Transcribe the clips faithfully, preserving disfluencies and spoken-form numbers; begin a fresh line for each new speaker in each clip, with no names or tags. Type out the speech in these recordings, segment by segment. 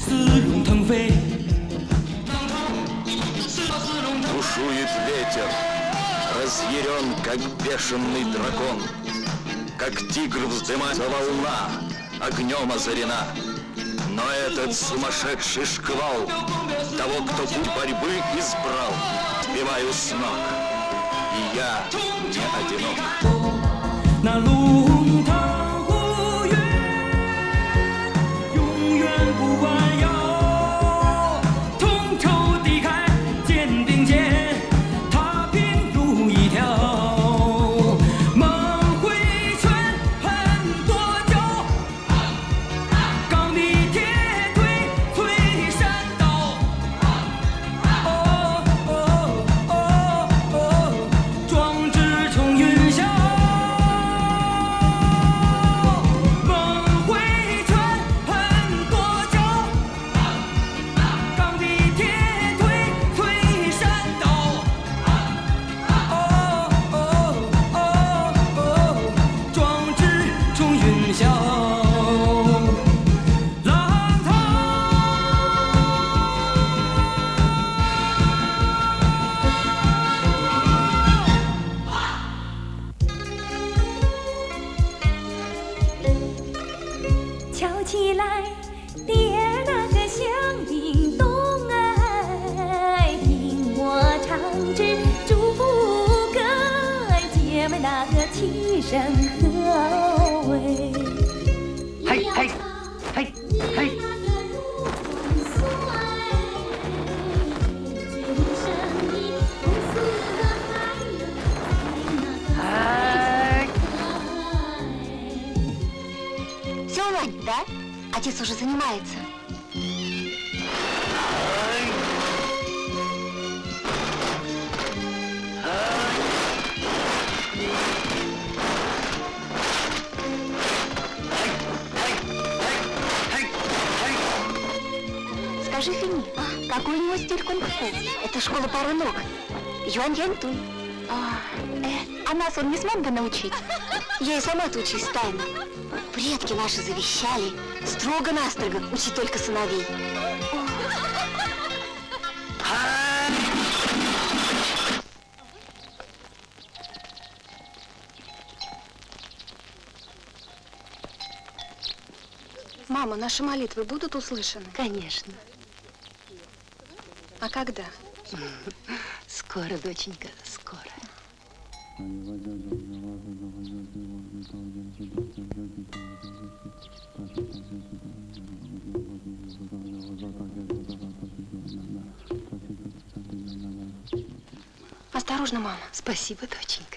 Бушует ветер, разъярен, как бешеный дракон, как тигр вздымается волна, огнем озарена. Но этот сумасшедший шквал того, кто путь борьбы избрал, сбиваю с ног, и я не одинок. 那龙腾虎跃，永远不弯腰，同仇敌忾，肩并肩，踏平如一条。猛挥拳，狠跺脚，刚愎铁腿，摧山倒。哦哦哦哦，壮志冲云霄。 声何为？嘿嘿嘿嘿！哎！
Все ладно, да? Отец уже занимается. Скажи, Фини, какой у него стиль кунг-фу? Это школа пары ног. Юань-Янь-Туй. А, э, а нас он не смог бы научить? Я и сама-то учусь тайно. Предки наши завещали строго-настрого учить только сыновей.
Мама, наши молитвы будут услышаны?
Конечно.
А когда?
Скоро, доченька, скоро.
Осторожно, мама.
Спасибо, доченька.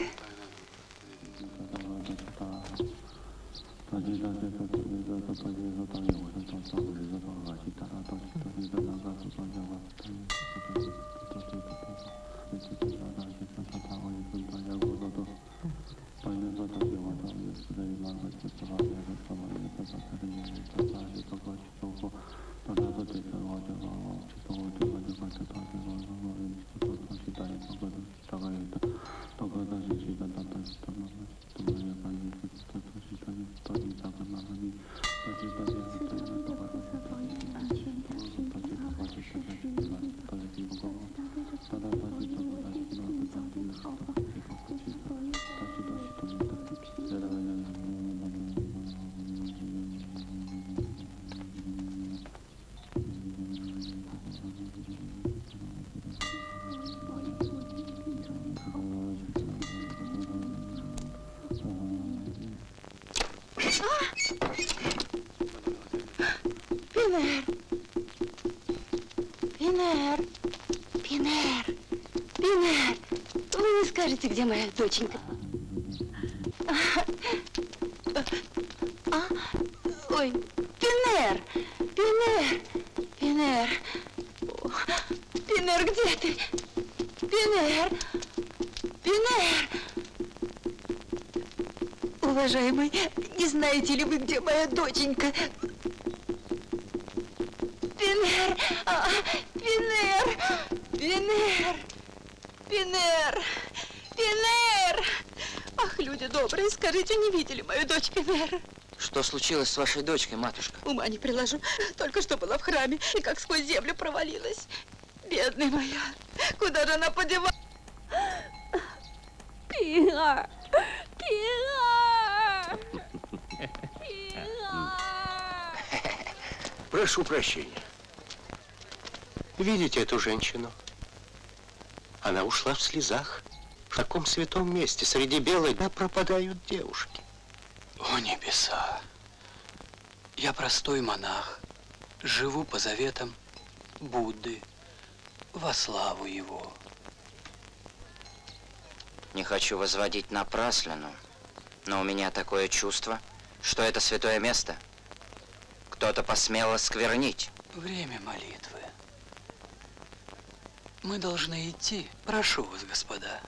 Пинер! Пинер! Пинер! Пинер! Вы не скажете, где моя доченька? А? Ой, Пинер! Пинер! Пинер! Пинер, где ты? Пинер! Пинер! Уважаемый, не знаете ли вы, где моя доченька? Пинер! А, Пинер! Пинер! Пинер! Пинер! Ах, люди добрые, скажите, не видели мою дочь Пинер?
Что Что случилось с вашей дочкой, матушка?
Ума не приложу. Только что была в храме и как сквозь землю провалилась. Бедная моя. Куда же она подевалась?
Пинар! Пинар! Пинар!
Прошу прощения. Видите эту женщину? Она ушла в слезах. В таком святом месте, среди бела дня, пропадают девушки.
О, небеса! Я простой монах, живу по заветам Будды, во славу его.
Не хочу возводить напраслину, но у меня такое чувство, что это святое место кто-то посмел осквернить.
Время молитвы. Мы должны идти. Прошу вас, господа.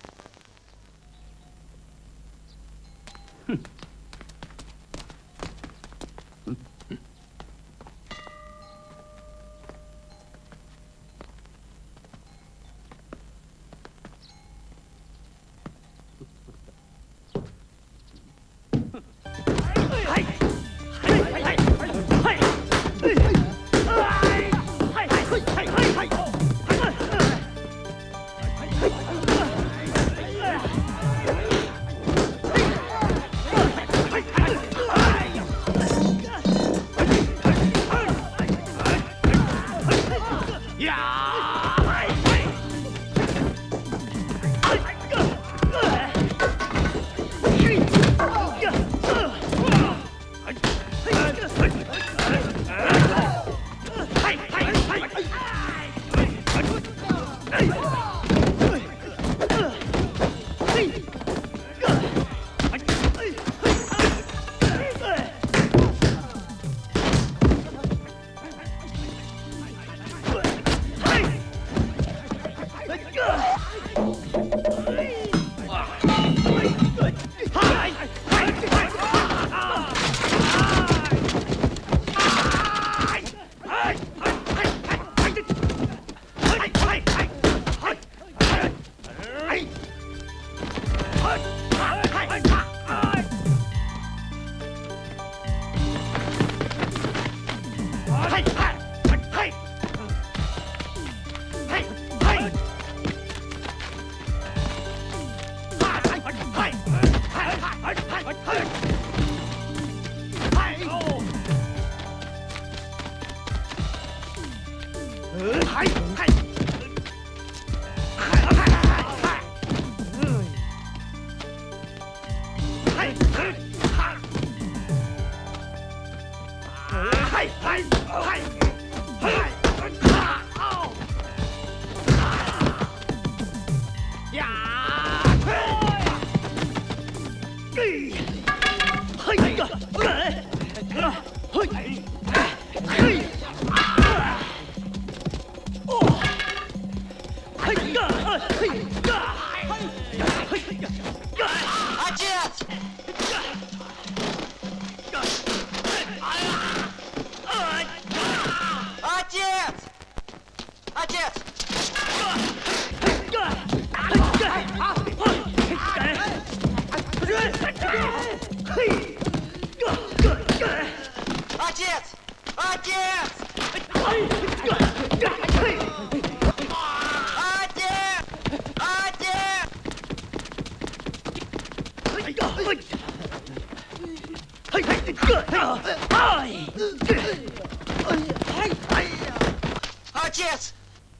Отец!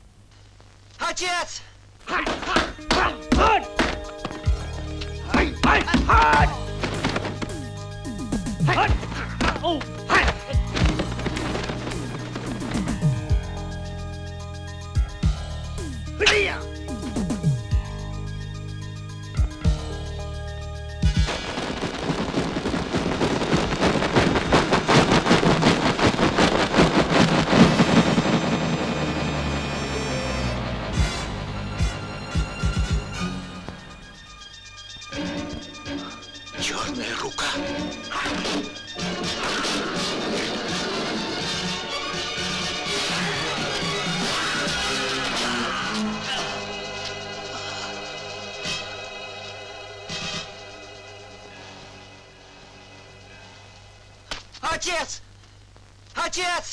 Отец!
Черная рука.
Отец!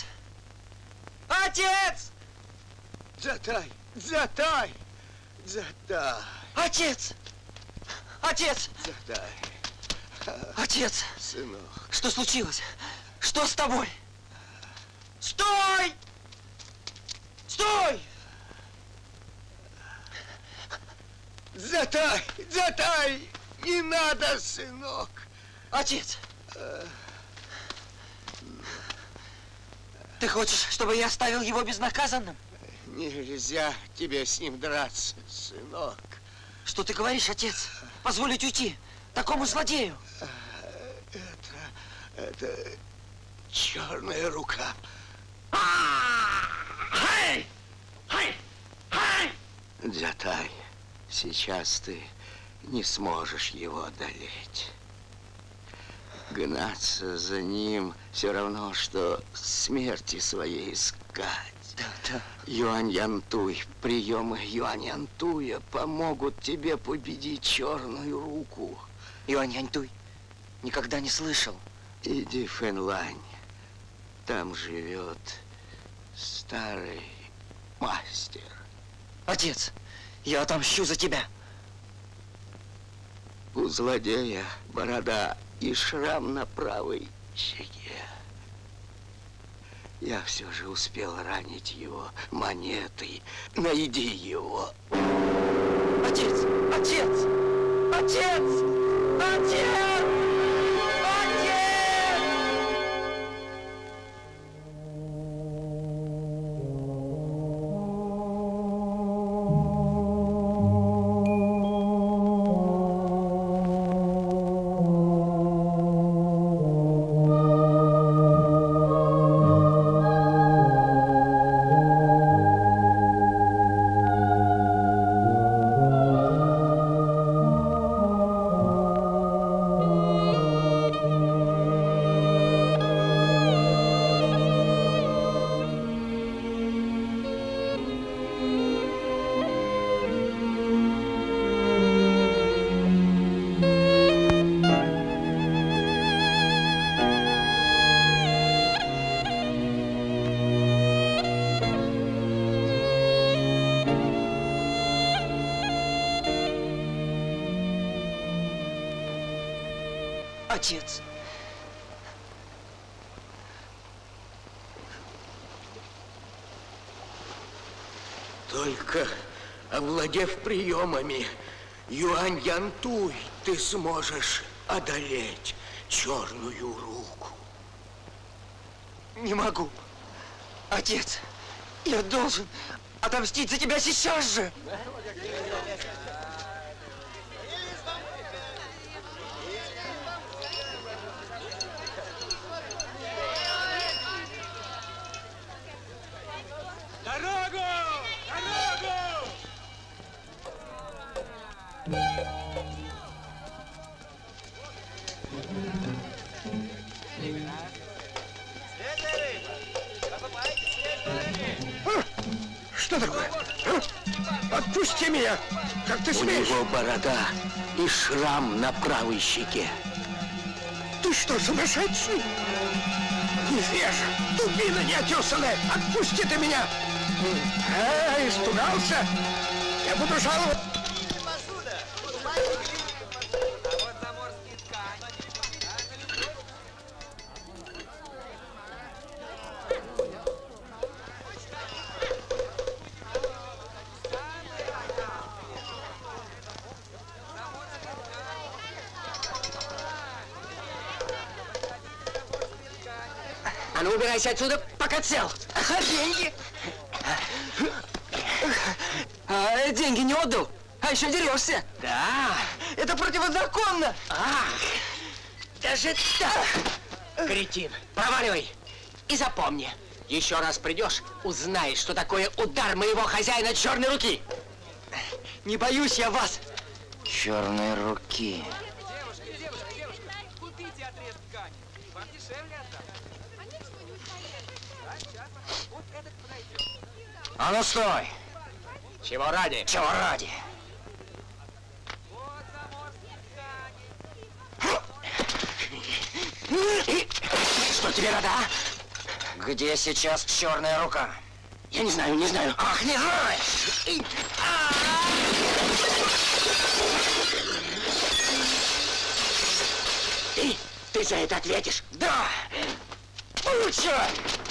Отец!
Затай! Затай! Затай!
Отец! Отец!
Затай!
Отец!
Сынок.
Что случилось? Что с тобой? Стой! Стой!
Затай! Затай! Не надо, сынок!
Отец! Ты хочешь, чтобы я оставил его безнаказанным?
Нельзя тебе с ним драться, сынок.
Что ты говоришь, отец? Позволить уйти такому злодею?
Это... это... черная рука. Затай, сейчас ты не сможешь его одолеть. Гнаться за ним все равно, что смерти своей искать.
Да, да.
Юань-Янтуй, приемы Юань-Янтуя помогут тебе победить черную руку.
Юань-Янтуй, никогда не слышал.
Иди в Фэнлань. Там живет старый мастер.
Отец, я отомщу за тебя.
У злодея борода и шрам на правой щеке. Я все же успел ранить его монетой. Найди его.
Отец! Отец! Отец! Отец! Отец! Отец.
Только овладев приемами Юань-Янтуй, ты сможешь одолеть черную руку.
Не могу. Отец, я должен отомстить за тебя сейчас же.
Дорогу! Дорогу!
Что такое? А? Отпусти меня! Как ты смеешь? У него борода и шрам на правой щеке. Ты что, сумасшедший? Невежа, дубина неотесанная! Отпусти ты меня! А, испугался? Я буду жаловать.
А ну, убирайся отсюда, пока цел. А деньги? А, деньги не отдал, а еще дерешься. Да. Это противозаконно. А, даже так. Кретин, проваливай. И запомни, еще раз придешь, узнаешь, что такое удар моего хозяина черной руки. Не боюсь я вас.
Черной руки.
А ну стой! Чего ради? Чего ради? Что тебе надо, а?
Где сейчас черная рука?
Я не знаю, не знаю.
Ах, не знаешь!
Ты, ты за это ответишь?
Да! Получай!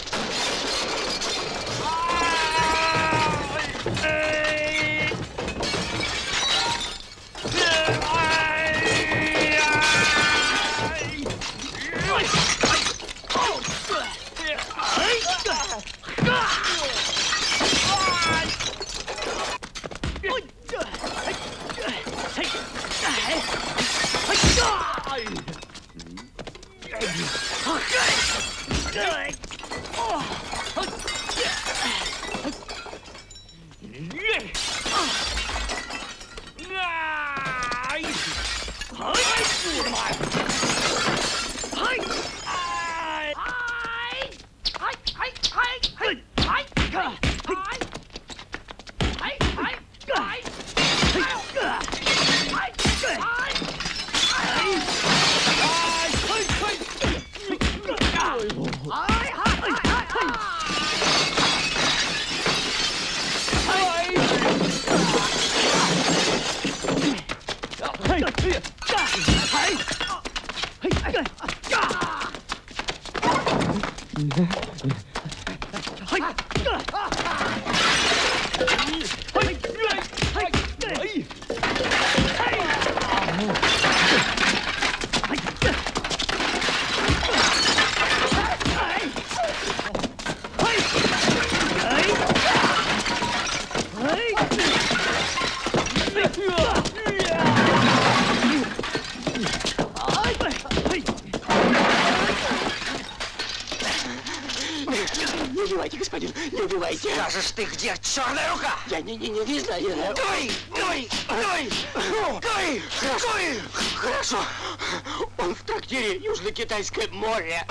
Не убивайте, господин, не убивайте.
Скажешь ты, где черная рука?
Я не, не, не, не знаю, не знаю.
Ой, ой, ой, ой,
Хорошо, хорошо. Он в трактире Южно-Китайское море.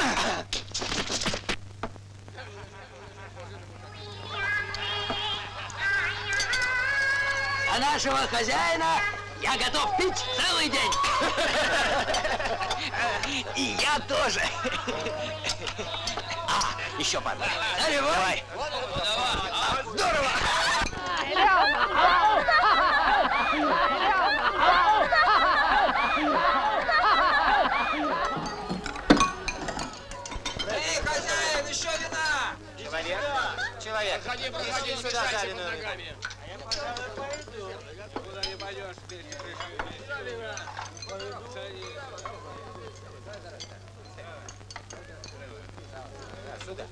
А нашего хозяина я готов пить целый день.
И я тоже. А, еще по одной. Давай. Здорово.
Эй, хозяин, еще вина!
Человек, человек.
Проходи, проходи, сюда, под ногами. А я, пожалуй, пойду. Куда не пойдешь, теперь не пришли. Сюда.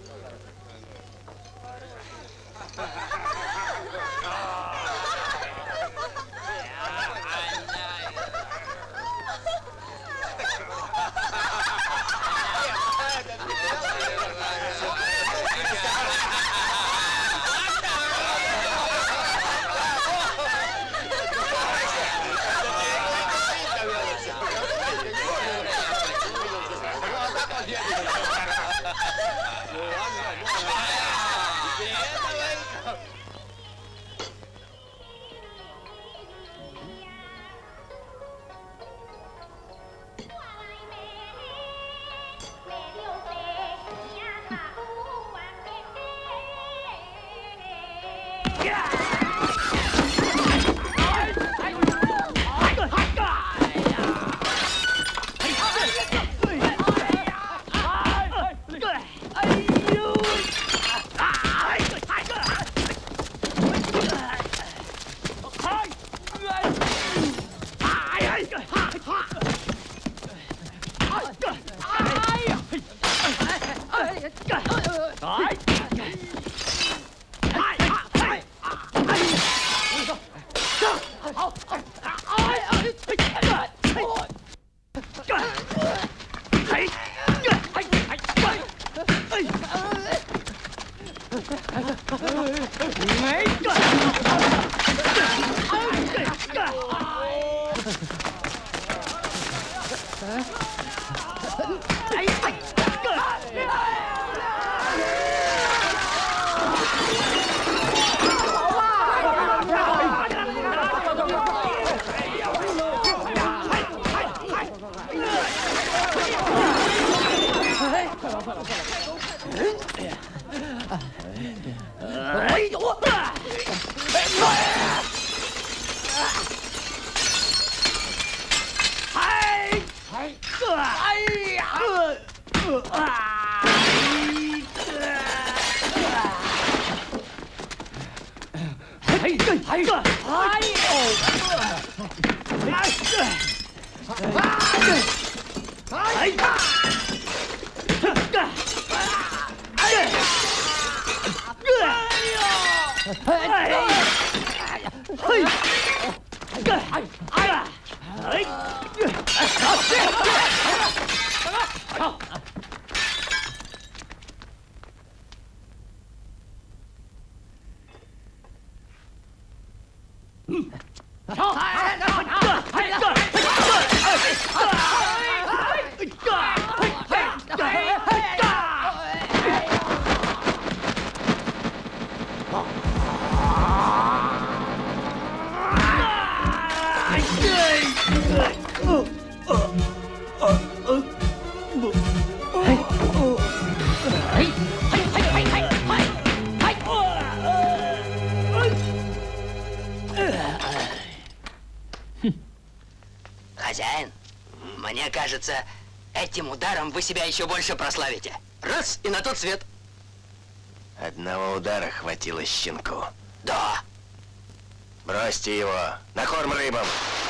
Хозяин, мне кажется, этим ударом вы себя еще больше прославите. Раз и на тот свет.
Одного удара хватило щенку.
Да.
Бросьте его на корм рыбам.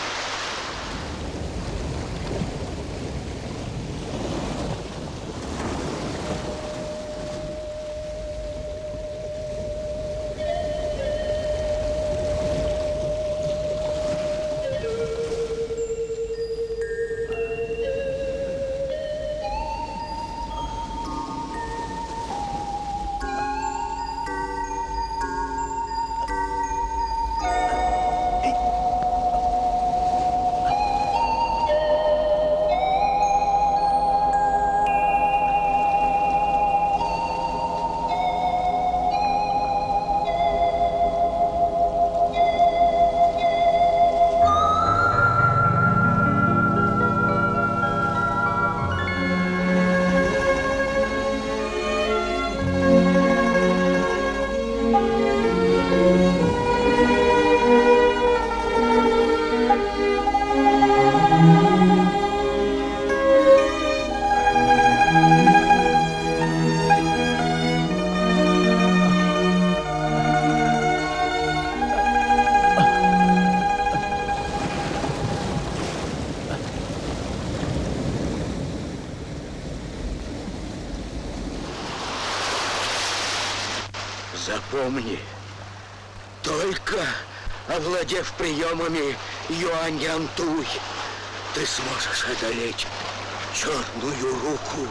Запомни, только овладев приемами Юань-Янтуй, ты сможешь одолеть черную руку.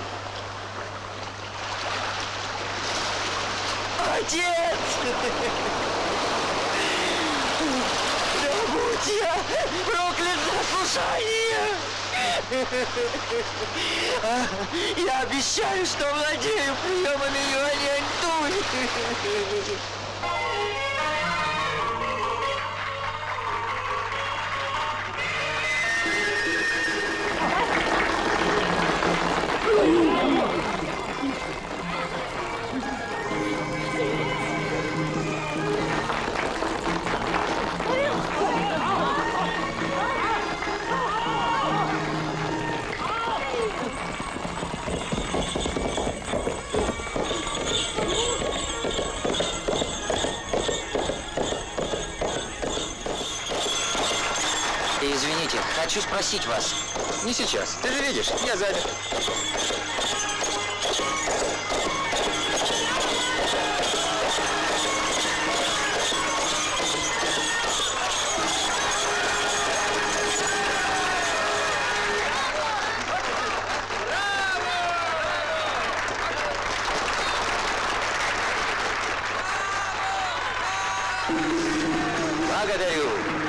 Отец! Да будь я проклят за слушание! Я обещаю, что владею приемами Юань-Янтуй.
Извините, хочу спросить вас.
Не сейчас. Ты же видишь, я занят.
Благодарю.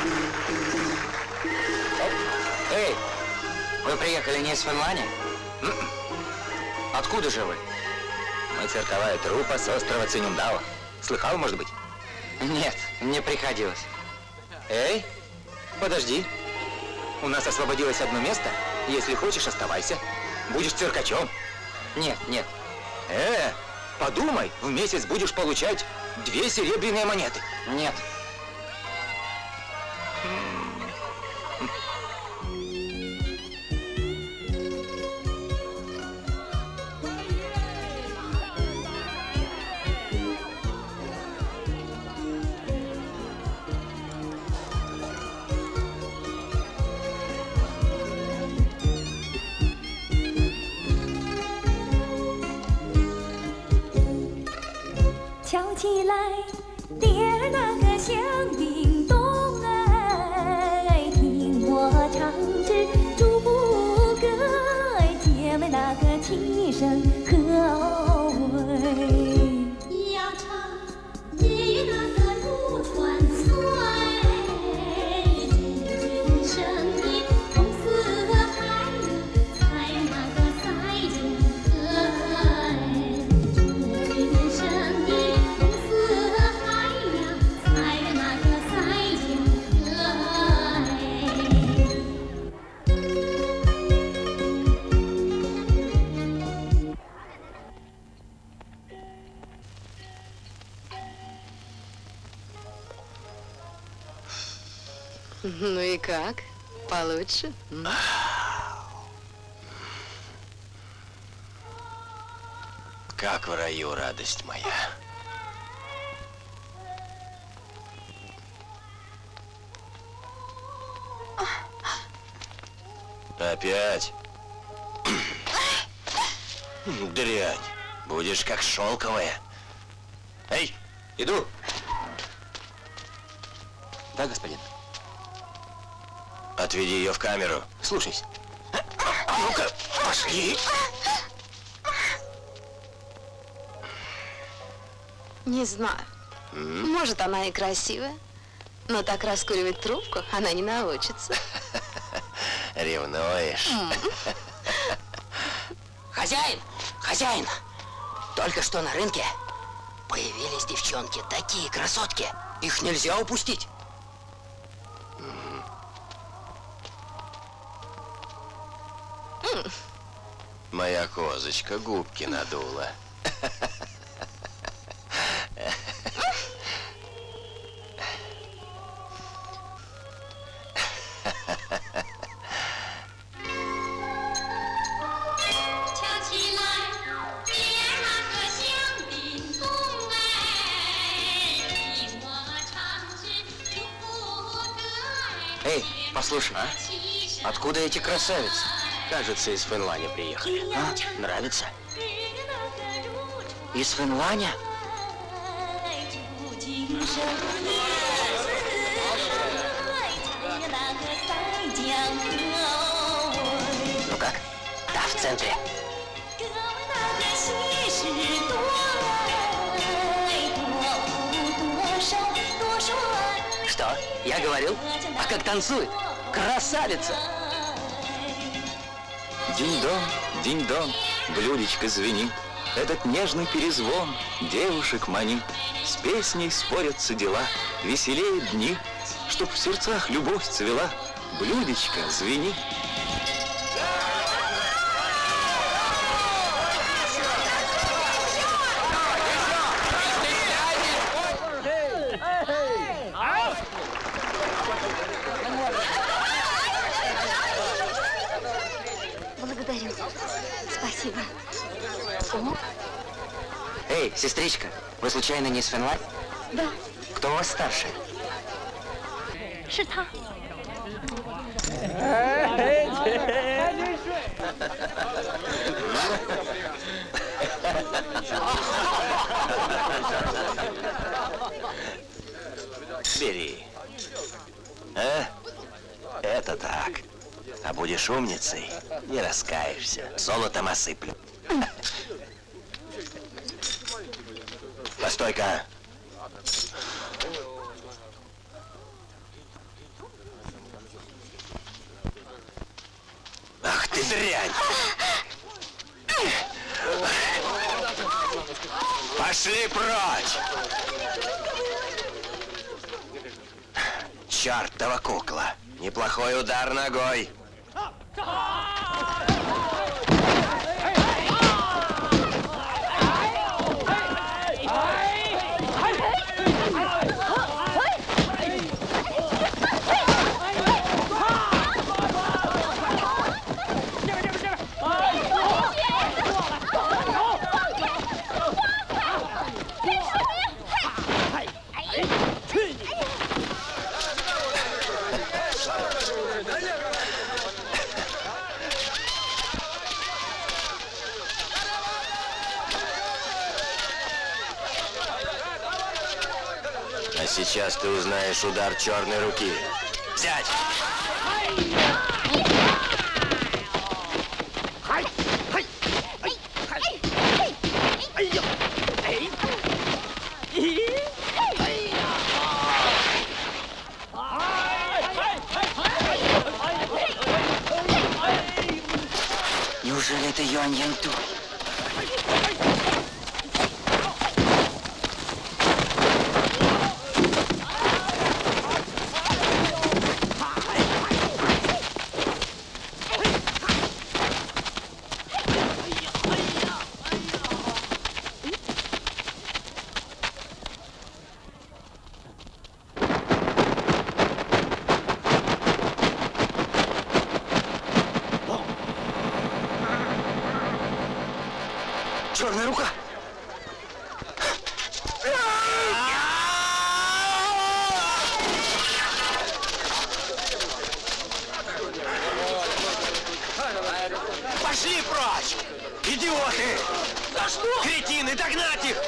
Эй, вы приехали не из Фэнлани? Откуда же вы?
Мы цирковая труппа с острова Цинюндао. Слыхал, может быть?
Нет, не приходилось.
Эй, подожди. У нас освободилось одно место. Если хочешь, оставайся. Будешь циркачом.
Нет, нет.
Э,
Подумай, в месяц будешь получать две серебряные монеты.
Нет.
敲起来，爹儿那个响叮咚哎，听我唱支祝福歌哎，姐妹那个齐声和喂。要唱你那个如传衰，人生的红似海呀，在那个塞进河。
Ну и как? Получше?
Как в раю, радость моя. Опять? Дрянь. Будешь как шелковая. Эй, иду.
Да, господин.
Отведи ее в камеру.
Слушайся.
А ну-ка, пошли.
Не знаю.
М?
Может, она и красивая, но так раскуривать трубку она не научится.
Ревнуешь?
Хозяин! Хозяин! Только что на рынке появились девчонки, такие красотки. Их нельзя упустить.
Моя козочка губки надула.
Эй, послушай, а? Откуда эти красавицы?
Кажется, из Фенлани приехали.
А?
Нравится?
Из Фенланя?
Ну как? Да, в центре. Что? Я говорил? А как танцует? Красавица!
Динь-дон, динь-дон, блюдечко звенит. Этот нежный перезвон девушек манит. С песней спорятся дела, веселее дни, чтоб в сердцах любовь цвела. Блюдечко звенит.
Благодарю. Спасибо. О.
Эй, сестричка, вы случайно не из Фенлани?
Да.
Кто у вас старше?
是他。
Бери. А? Это так. А будешь умницей, не раскаешься. Золотом осыплю. Постой-ка. Ах ты дрянь! Пошли прочь! Чёртова кукла! Неплохой удар ногой! А сейчас ты узнаешь удар черной руки. Взять!
Неужели это Юань Янтуй?
Черная рука! Пошли прочь! Идиоты! За что? Кретины, догнать их!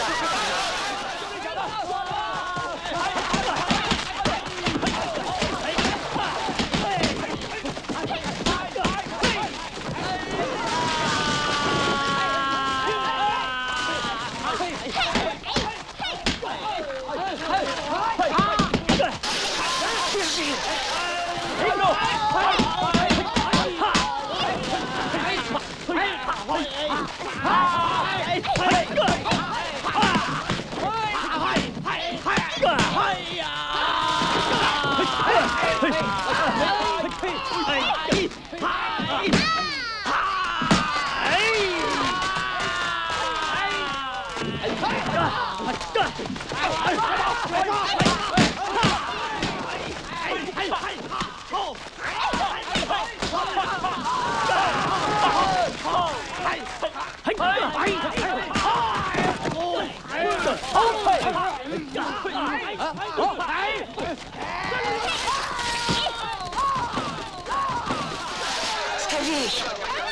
Скорей!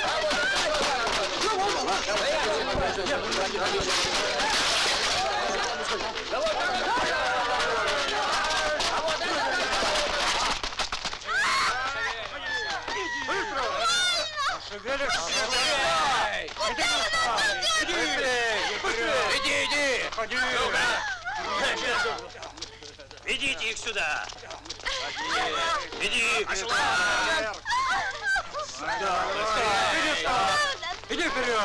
Иди, иди! Ведите их сюда! Иди! Иди вперед!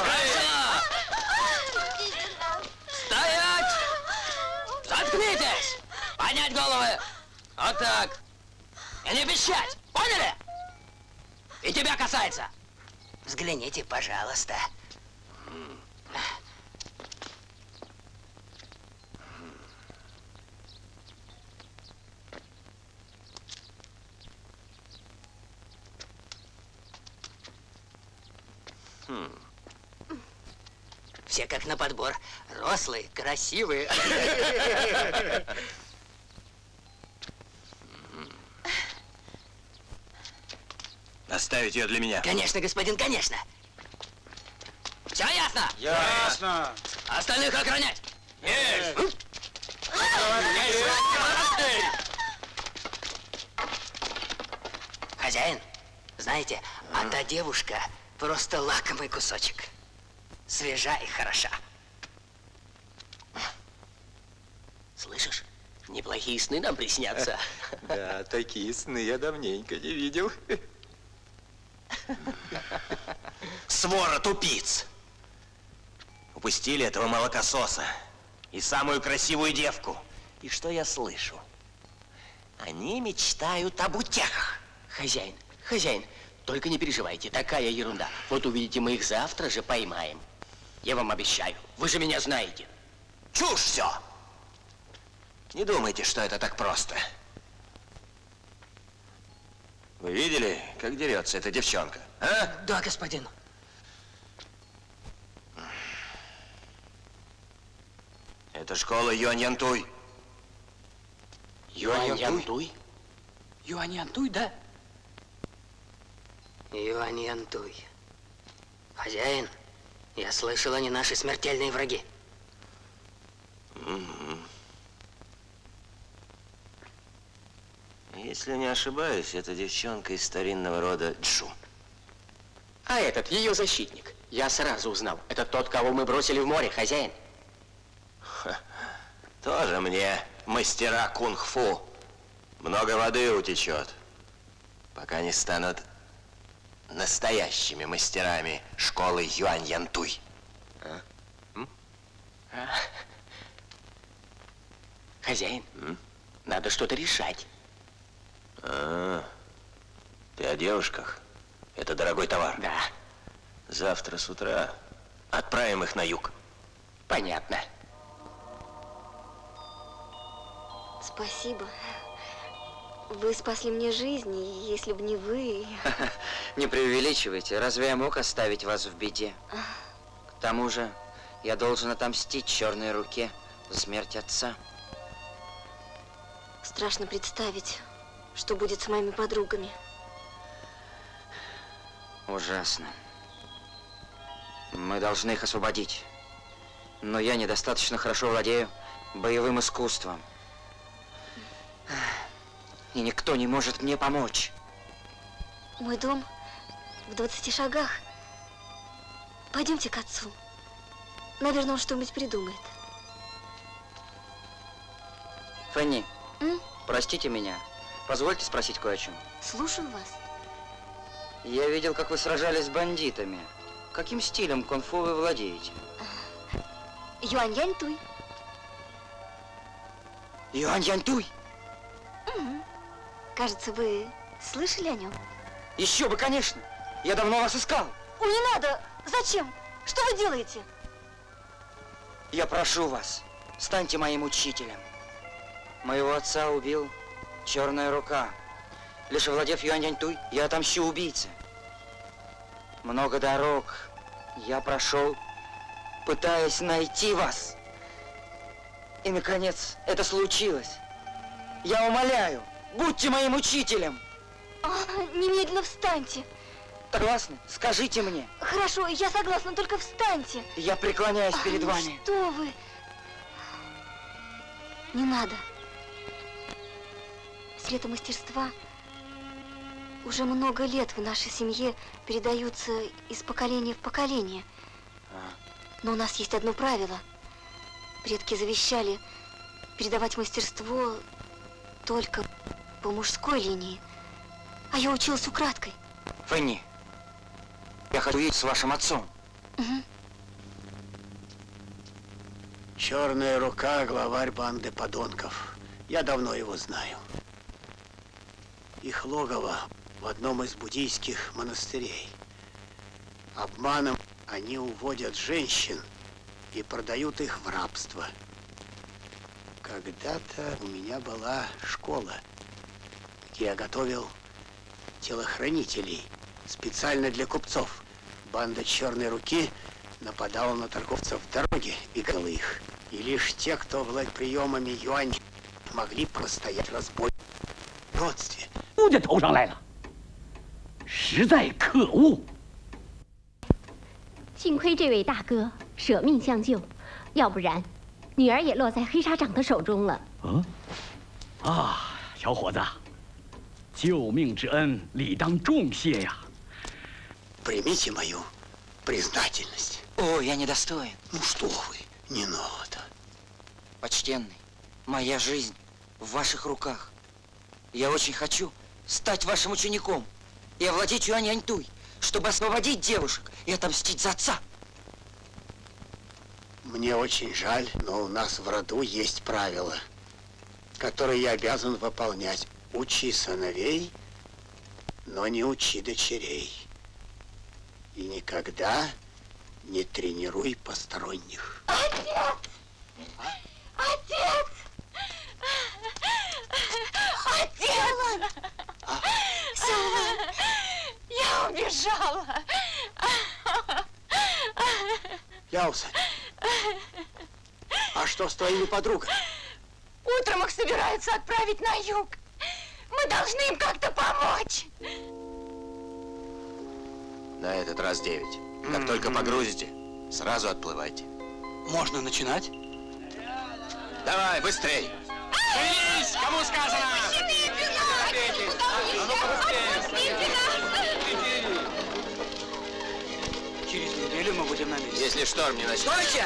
Стоять! Заткнитесь! Поднять головы! Вот так! И не пищать! Поняли? И тебя касается! Взгляните, пожалуйста. Все как на подбор. Рослые, красивые.
Оставить ее для меня.
Конечно, господин, конечно. Все ясно?
Ясно.
Остальных охранять.
Есть!
Хозяин, знаете, а та девушка просто лакомый кусочек. Свежа и хороша. Слышишь? Неплохие сны нам приснятся.
Да, такие сны я давненько не видел.
Свора тупиц! Упустили этого молокососа и самую красивую девку. И что я слышу? Они мечтают об утехах.
Хозяин, хозяин, только не переживайте, такая ерунда. Вот увидите, мы их завтра же поймаем. Я вам обещаю, вы же меня знаете.
Чушь все! Не думайте, что это так просто. Вы видели, как дерется эта девчонка, а?
Да, господин.
Это школа Юань Янтуй.
Юань Янтуй?
Юань Янтуй, да?
Юань Янтуй. Хозяин, я слышал, они наши смертельные враги.
Угу.
Если не ошибаюсь, это девчонка из старинного рода Джу.
А этот ее защитник. Я сразу узнал. Это тот, кого мы бросили в море, хозяин.
Ха. Тоже мне мастера кунг-фу. Много воды утечет, пока не станут настоящими мастерами школы Юань-Янтуй.
А? А? Хозяин, М? надо что-то решать.
А, ты о девушках? Это дорогой товар?
Да.
Завтра с утра отправим их на юг.
Понятно.
Спасибо. Вы спасли мне жизнь, и если бы не вы...
Не преувеличивайте. Разве я мог оставить вас в беде? К тому же, я должен отомстить Черной Руке за смерть отца.
Страшно представить, что будет с моими подругами.
Ужасно. Мы должны их освободить. Но я недостаточно хорошо владею боевым искусством. И никто не может мне помочь.
Мой дом в двадцати шагах. Пойдемте к отцу. Наверное, он что-нибудь придумает.
Фенни,
М?
простите меня. Позвольте спросить кое о чем.
Слушаю вас.
Я видел, как вы сражались с бандитами. Каким стилем кунг-фу вы владеете?
Юань-Янтуй.
Юань-Янтуй?
Угу. Кажется, вы слышали о нем?
Еще бы, конечно. Я давно вас искал.
Ой, не надо. Зачем? Что вы делаете?
Я прошу вас, станьте моим учителем. Моего отца убил Черная Рука. Лишь овладев Юань-Янтуй, я отомщу убийце. Много дорог я прошел, пытаясь найти вас. И, наконец, это случилось. Я умоляю, будьте моим учителем.
А, немедленно встаньте.
Согласны? Скажите мне.
Хорошо, я согласна, только встаньте.
Я преклоняюсь
а,
перед
ну
вами.
Что вы? Не надо. Секреты мастерства уже много лет в нашей семье передаются из поколения в поколение. Но у нас есть одно правило. Предки завещали передавать мастерство только по мужской линии. А я училась украдкой.
Фенни, я хочу видеть с вашим отцом.
Угу.
Черная Рука, главарь банды подонков. Я давно его знаю. Их логово в одном из буддийских монастырей. Обманом они уводят женщин и продают их в рабство. Когда-то у меня была школа, где я готовил телохранителей специально для купцов. Банда Черной Руки нападала на торговцев в дороге, бегала их. И лишь те, кто владел приемами юань, могли простоять разбой в родстве.
我的头上来了，实在可恶！
幸亏这位大哥舍命相救，要不然女儿也落在黑沙长的手中了。
嗯，啊，小伙子，救命之恩理当重谢呀！
Примите мою признательность.
О, я недостоин.
Ну что вы, не надо.
Почтенный, моя жизнь в ваших руках. Я очень хочу стать вашим учеником и овладеть Юань-Янтуй, чтобы освободить девушек и отомстить за отца.
Мне очень жаль, но у нас в роду есть правила, которые я обязан выполнять. Учи сыновей, но не учи дочерей. И никогда не тренируй посторонних.
Отец! Отец! Отец!
А?
Я убежала!
Яуса, а что с твоими подругами?
Утром их собираются отправить на юг. Мы должны им как-то помочь.
На этот раз девять. Как только погрузите, сразу отплывайте.
Можно начинать?
Давай, быстрей!
Шевелись! Кому сказано? Через неделю мы будем на месте.
Если шторм не начнется.
Стойте!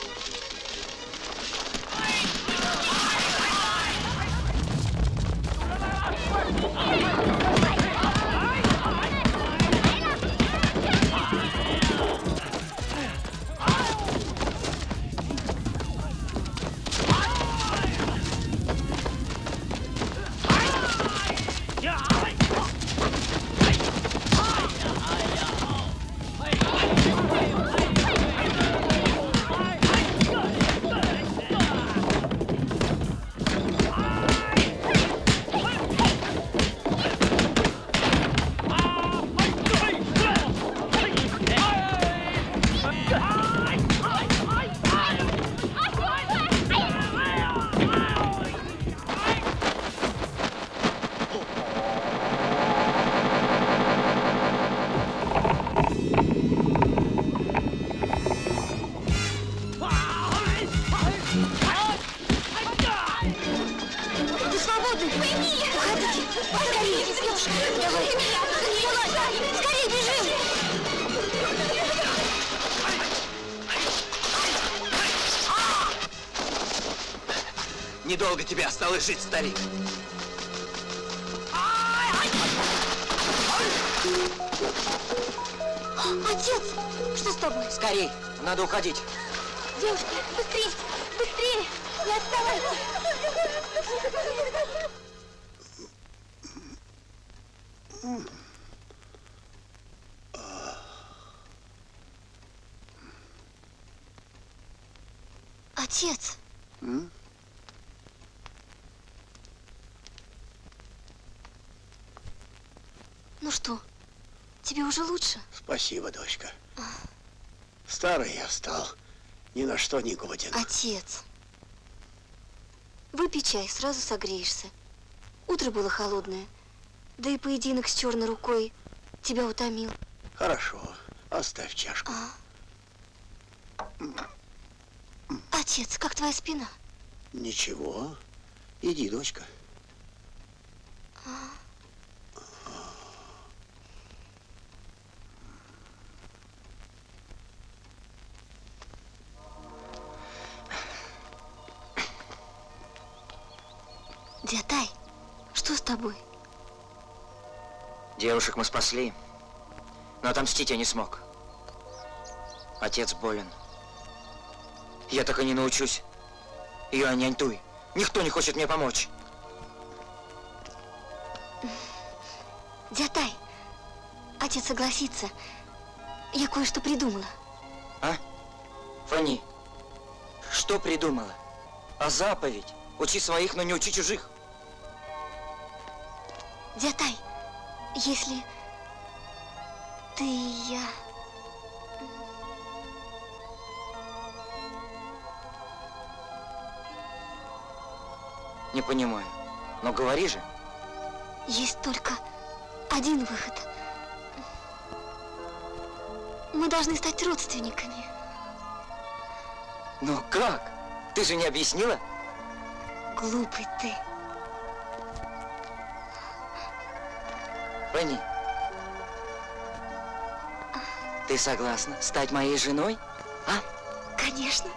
Недолго тебе осталось жить, старик.
Отец, что с тобой?
Скорей, надо уходить.
Девушка, быстрее, быстрее, не отставайте. Отец.
М?
Ну что, тебе уже лучше?
Спасибо, дочка. Старый я стал, ни на что не годен.
Отец, выпей чай, сразу согреешься. Утро было холодное, да и поединок с черной рукой тебя утомил.
Хорошо, оставь чашку.
А? Отец, как твоя спина?
Ничего, иди, дочка.
А? Дятай, что с тобой?
Девушек мы спасли, но отомстить я не смог. Отец болен. Я так и не научусь. Юань Яньтуй. Никто не хочет мне помочь.
Дятай, отец согласится. Я кое-что придумала.
А? Фани, что придумала? А заповедь? Учи своих, но не учи чужих.
Дятай, если ты и я...
Не понимаю. Но говори же.
Есть только один выход. Мы должны стать родственниками.
Но как? Ты же не объяснила?
Глупый ты.
Фани, ты согласна стать моей женой? А?
Конечно.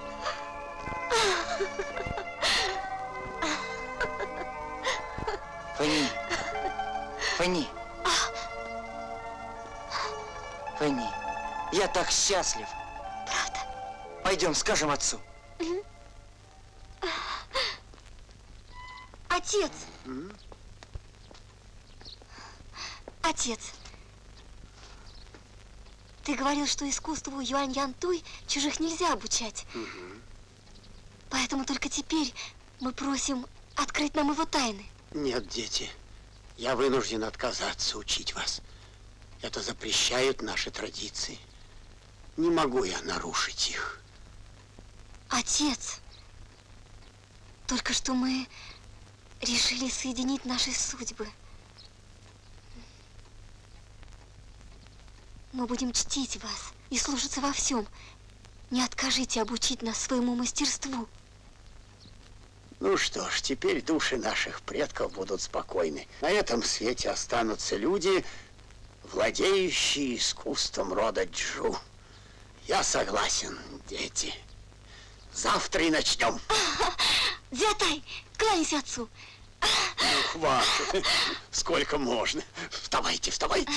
Фани. Фани. Фани, я так счастлив.
Правда?
Пойдем, скажем отцу.
Отец. Отец. Ты говорил, что искусству Юань Янтуй чужих нельзя обучать.
Угу.
Поэтому только теперь мы просим открыть нам его тайны.
Нет, дети, я вынужден отказаться учить вас. Это запрещают наши традиции. Не могу я нарушить их.
Отец, только что мы решили соединить наши судьбы. Мы будем чтить вас и слушаться во всем. Не откажите обучить нас своему мастерству.
Ну что ж, теперь души наших предков будут спокойны. На этом свете останутся люди, владеющие искусством рода Джу. Я согласен, дети. Завтра и начнем.
Дзятай, кланяйся отцу.
Ну, хватит. Сколько можно. Вставайте, вставайте.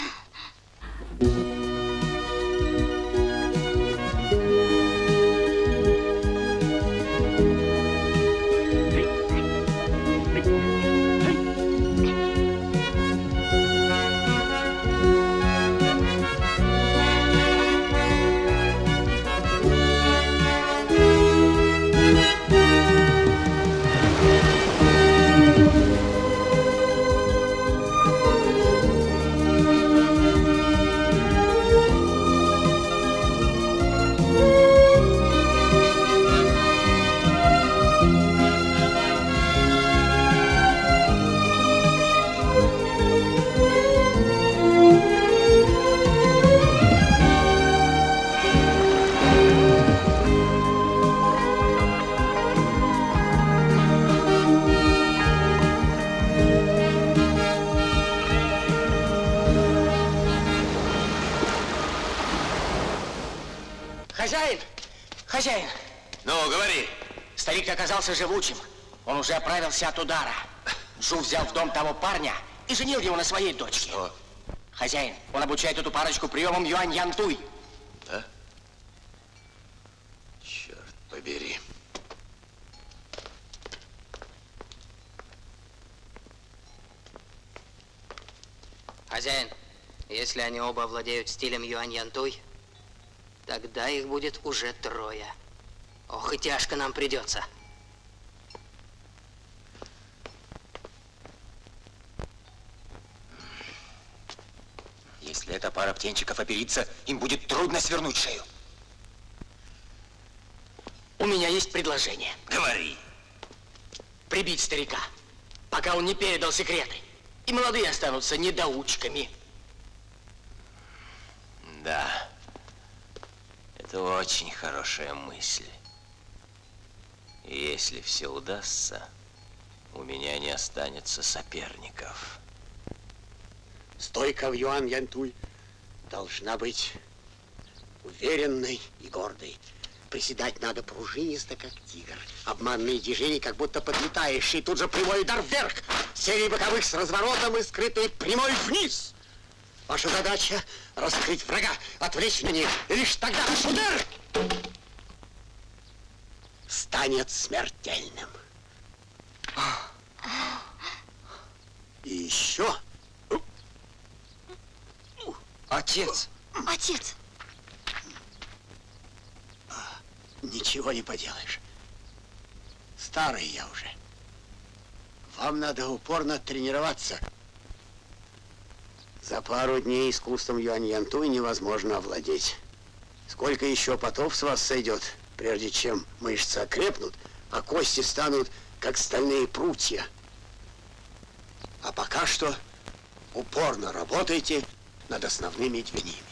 Хозяин! Хозяин!
Ну, говори.
Старик оказался живучим. Он уже оправился от удара. Джу взял в дом того парня и женил его на своей дочке.
Что?
Хозяин, он обучает эту парочку приемам Юань-Янтуй.
Да? Черт побери.
Хозяин, если они оба владеют стилем Юань-Янтуй, тогда их будет уже трое. Ох, и тяжко нам придется.
Если эта пара птенчиков оперится, им будет трудно свернуть шею. У меня есть предложение.
Говори.
Прибить старика, пока он не передал секреты. И молодые останутся недоучками.
Да. Это очень хорошая мысль. И если все удастся, у меня не останется соперников.
Стойка в Юань-Янтуй должна быть уверенной и гордой. Приседать надо пружинисто, как тигр. Обманные движения, как будто подлетаешь, и тут же прямой удар вверх. Серия боковых с разворотом и скрытой прямой вниз. Ваша задача — раскрыть врага, отвлечь внимание. И лишь тогда удар станет смертельным. И еще...
Отец!
Отец!
Ничего не поделаешь. Старый я уже. Вам надо упорно тренироваться. За пару дней искусством Юань-Янтуй невозможно овладеть. Сколько еще потов с вас сойдет, прежде чем мышцы окрепнут, а кости станут, как стальные прутья. А пока что упорно работайте над основными движениями.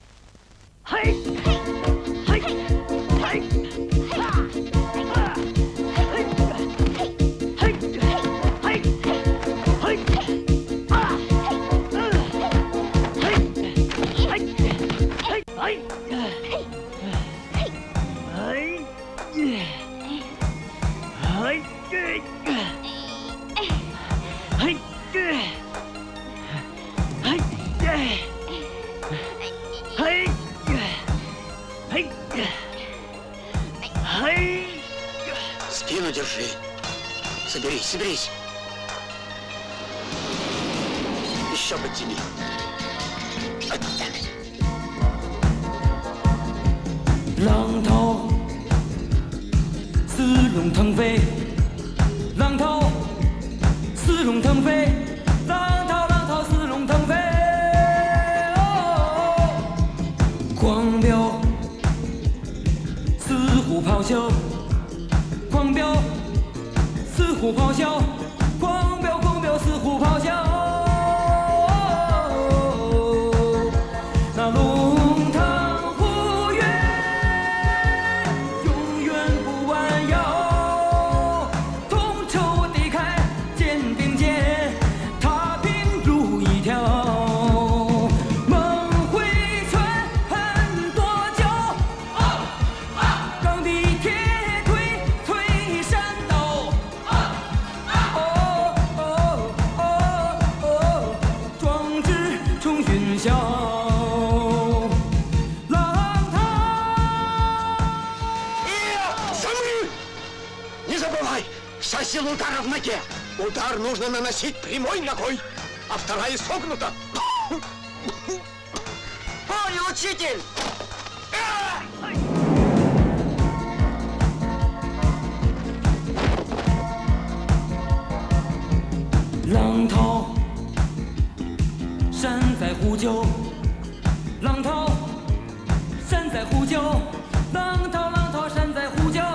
Спину держи. Соберись, соберись. Еще подтяни. Вот так.
浪头似龙腾飞，浪头似龙腾飞，浪涛浪涛似龙腾飞。哦，狂飙似虎咆哮，狂飙似虎咆哮，狂飙狂飙似虎咆哮。哦，那龙。 永远不弯腰，同仇
видел удара в ноге. Удар нужно наносить прямой ногой, а вторая согнута.
Понял, учитель!
浪涛山在呼救，浪涛山在呼救，浪涛浪涛山在呼救，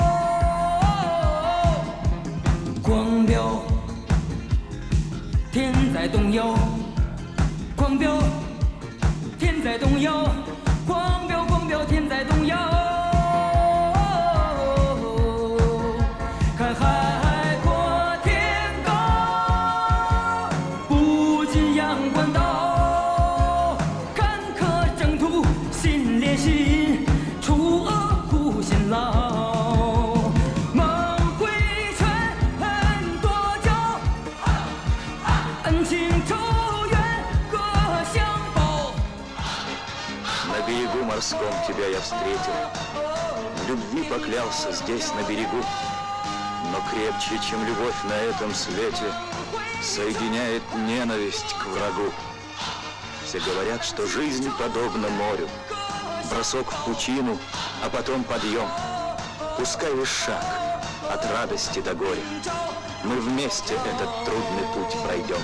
狂飙天在动摇，狂飙天在动摇，狂飙狂飙天在动摇，看海。
Морском тебя я встретил, в любви поклялся здесь на берегу, но крепче, чем любовь на этом свете, соединяет ненависть к врагу. Все говорят, что жизнь подобна морю, бросок в пучину, а потом подъем. Пускай лишь шаг от радости до горя, мы вместе этот трудный путь пройдем.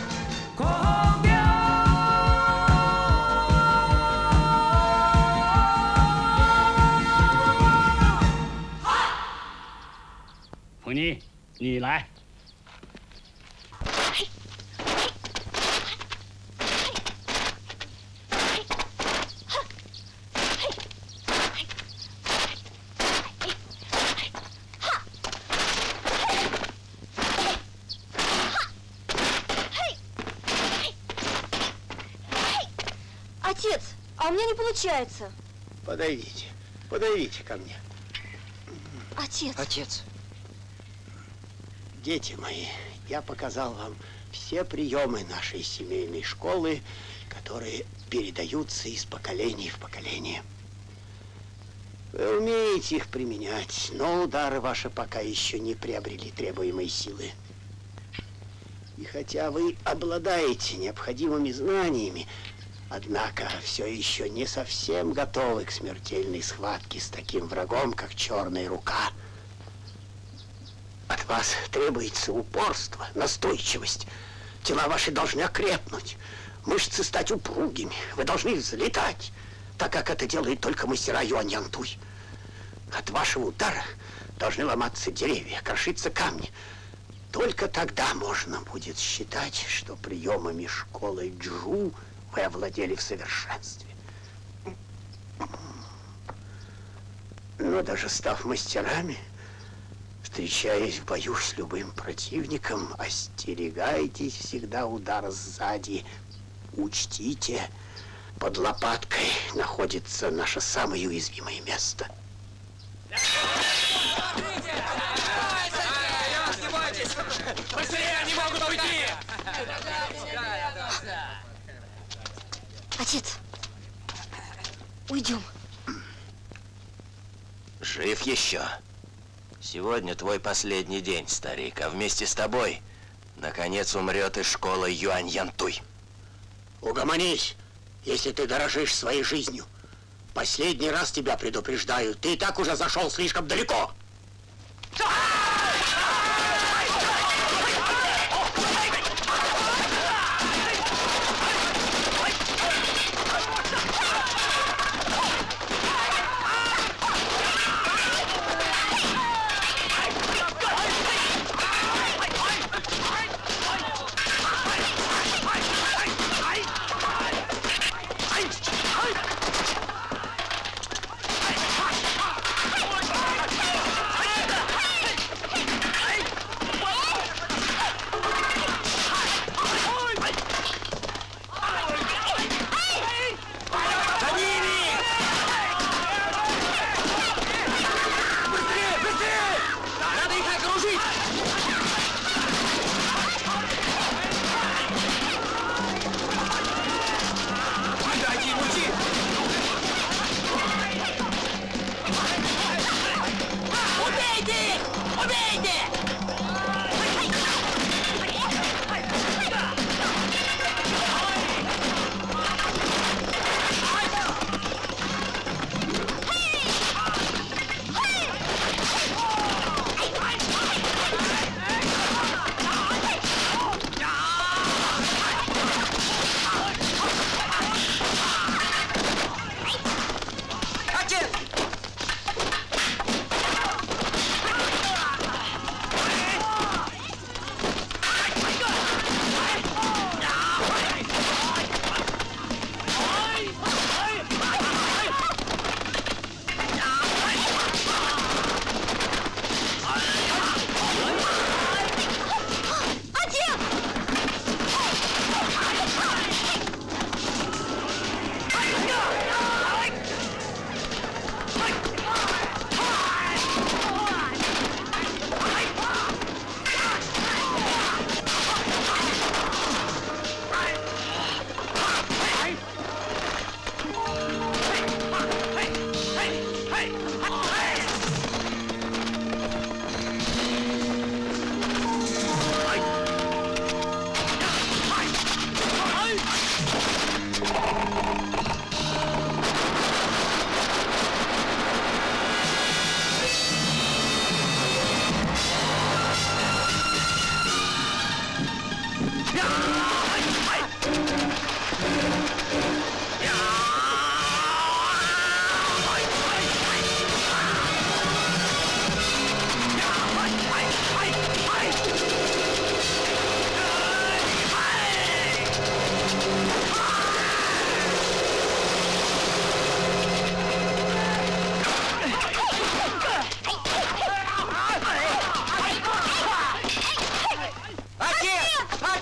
你，你来。
Отец, а у меня не получается.
Подойдите, подойдите ко мне.
Отец.
Отец.
Дети мои, я показал вам все приемы нашей семейной школы, которые передаются из поколения в поколение. Вы умеете их применять, но удары ваши пока еще не приобрели требуемой силы. И хотя вы обладаете необходимыми знаниями, однако все еще не совсем готовы к смертельной схватке с таким врагом, как Черная рука. От вас требуется упорство, настойчивость. Тела ваши должны окрепнуть, мышцы стать упругими. Вы должны взлетать, так как это делает только мастера Юань Янтуй. От вашего удара должны ломаться деревья, крошиться камни. Только тогда можно будет считать, что приемами школы Джу вы овладели в совершенстве. Но даже став мастерами, встречаясь в бою с любым противником, остерегайтесь всегда удара сзади. Учтите, под лопаткой находится наше самое уязвимое место.
Быстрее, они могут уйти!
Отец, уйдем.
Жив еще? Сегодня твой последний день, старик, а вместе с тобой, наконец, умрет и школа Юань Янтуй.
Угомонись, если ты дорожишь своей жизнью. Последний раз тебя предупреждаю, ты и так уже зашел слишком далеко.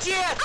Отец!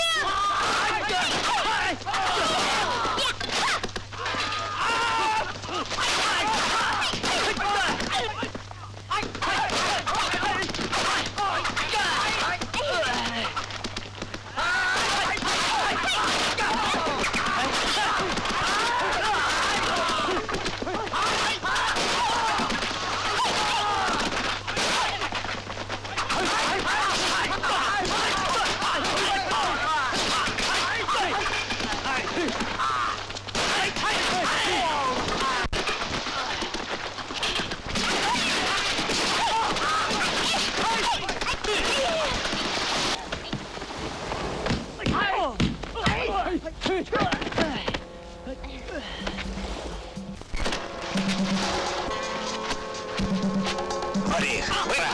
Орих, ура!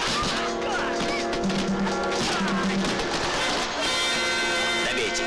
Добейте.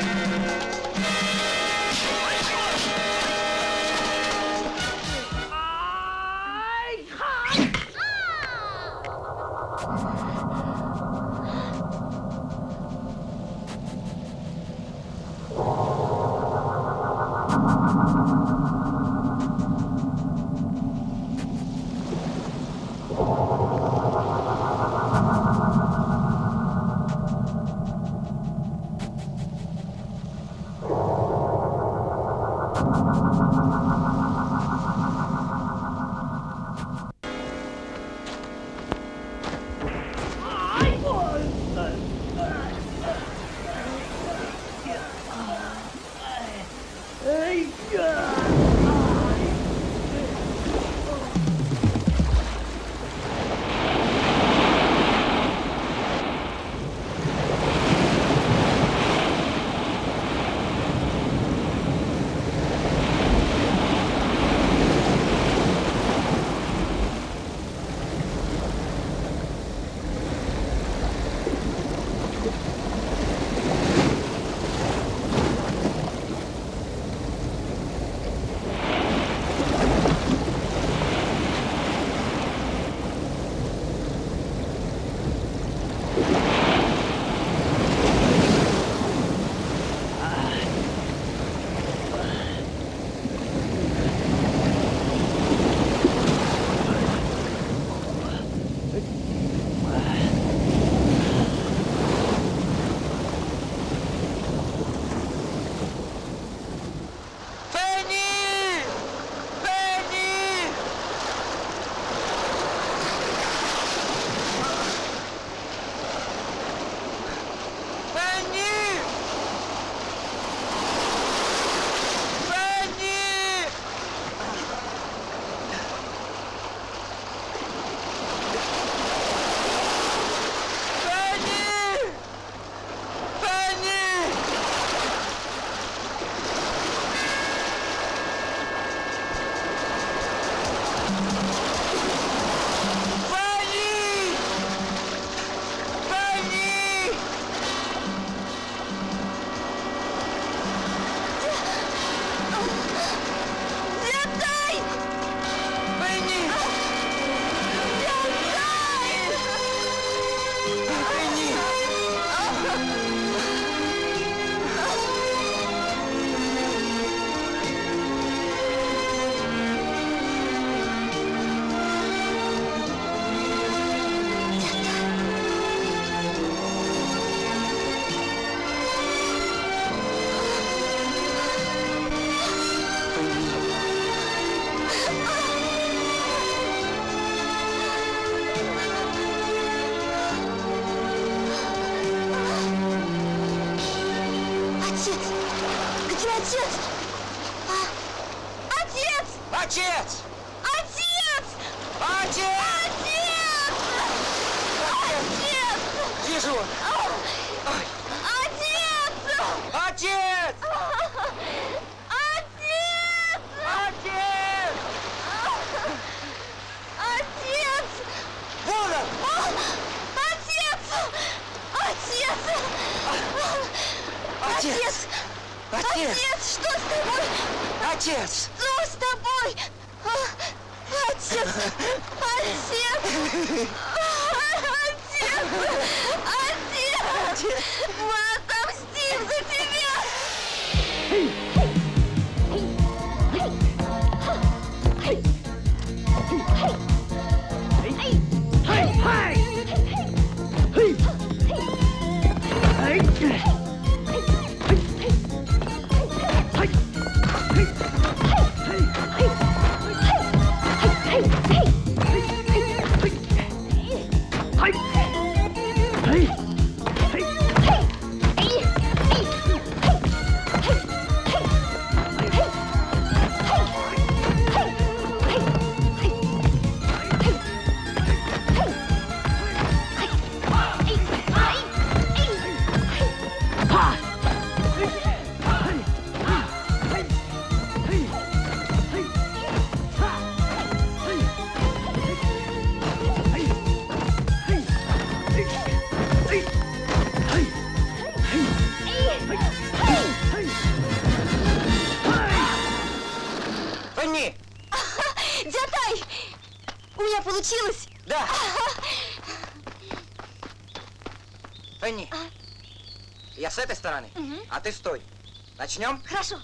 Отец!
Отец!
Отец!
Отец!
Где же он?
Отец!
Отец!
Отец!
Отец!
Отец!
Вон он!
Отец! Отец!
Отец! Отец!
Отец, что с тобой?
Отец!
Что с тобой? Отец! Отец! Отец! Отец! Мы отомстим!
Получилось?
Да. Фенни, а? Я с этой стороны, угу. А ты стой. Начнем?
Хорошо.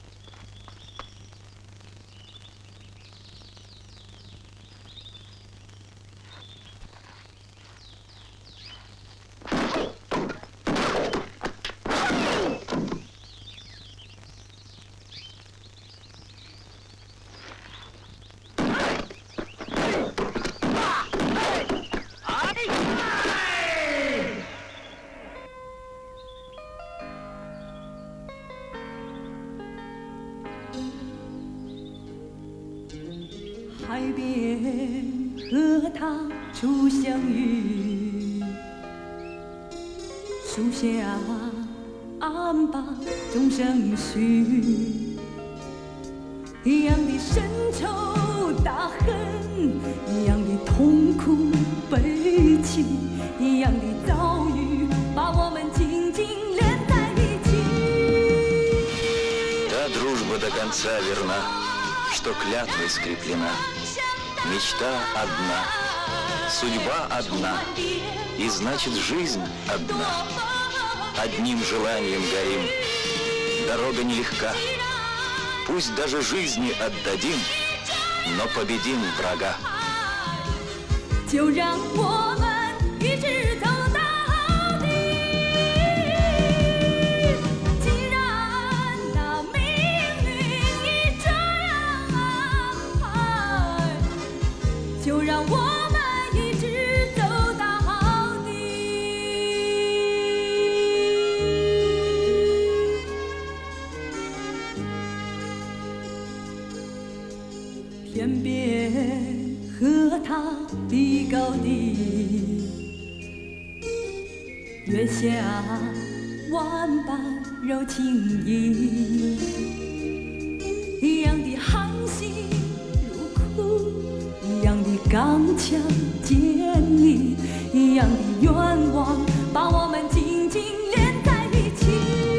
一样的深仇大恨，一样的痛苦悲戚，一样的遭遇，把我们紧紧连在一起。
Та дружба до конца верна, что клятвой скреплена. Мечта одна, судьба одна, и значит жизнь одна. Одним желанием горим, дорога нелегка. Пусть даже жизни отдадим, но победим врага.
就让我们一直走到底。既然那命运已这样安排，就让我们一直走到底。天边和他的高低，月下万般柔情意，一样的含辛茹苦，一样的刚强坚毅，一样的愿望把我们紧紧连在一起。